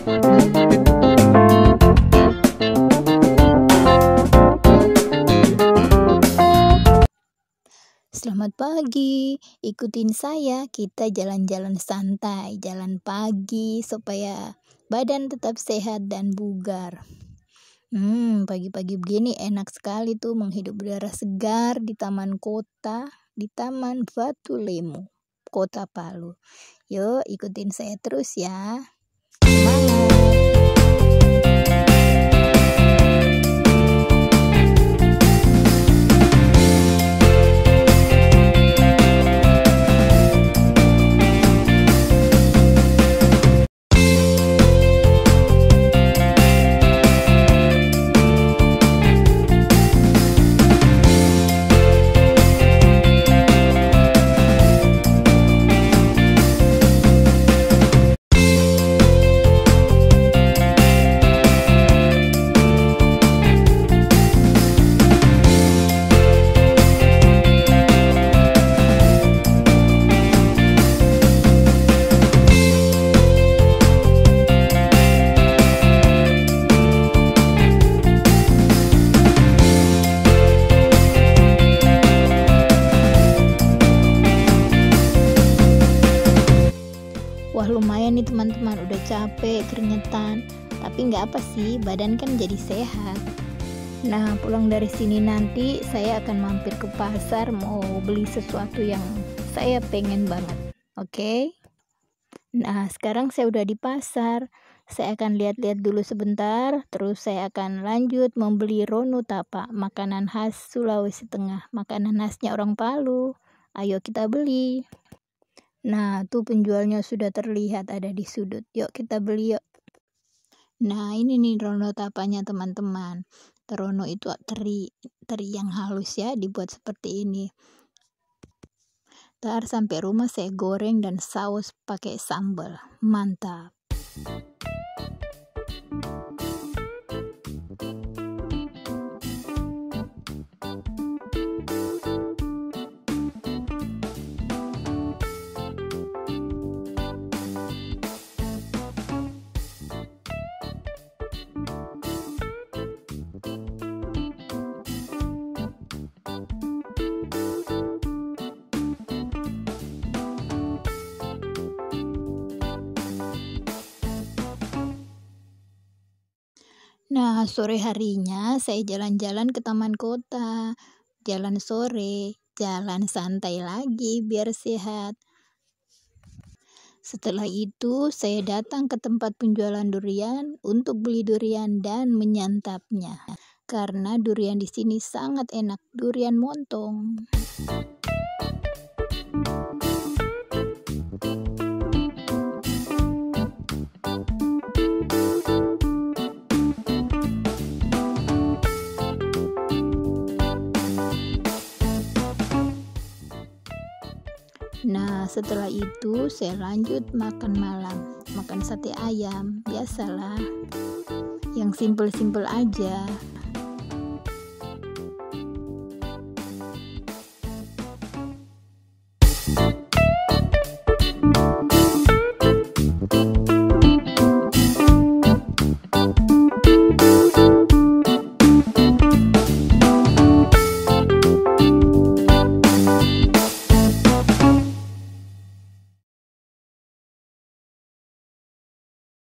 Selamat pagi, ikutin saya, kita jalan-jalan santai, jalan pagi supaya badan tetap sehat dan bugar. Pagi-pagi begini enak sekali tuh menghirup udara segar di taman kota, di Taman Batu Lemu, Kota Palu. Yuk ikutin saya terus ya. Semangat! Wah lumayan nih teman-teman, udah capek, keringetan. Tapi nggak apa sih, badan kan jadi sehat. Nah pulang dari sini nanti saya akan mampir ke pasar mau beli sesuatu yang saya pengen banget. Oke? Nah sekarang saya udah di pasar. Saya akan lihat-lihat dulu sebentar, terus saya akan lanjut membeli ronu tapa, makanan khas Sulawesi Tengah, makanan khasnya orang Palu. Ayo kita beli. Nah, tuh penjualnya sudah terlihat ada di sudut. Yuk kita beli yuk. Nah, ini nih rono tapanya teman-teman. Terono itu teri yang halus ya, dibuat seperti ini. Ntar sampai rumah saya goreng dan saus pakai sambal. Mantap. Nah, sore harinya saya jalan-jalan ke taman kota. Jalan sore, jalan santai lagi biar sehat. Setelah itu, saya datang ke tempat penjualan durian untuk beli durian dan menyantapnya. Karena durian di sini sangat enak, durian montong. Nah, setelah itu saya lanjut makan malam, makan sate ayam, biasalah, yang simpel-simpel aja.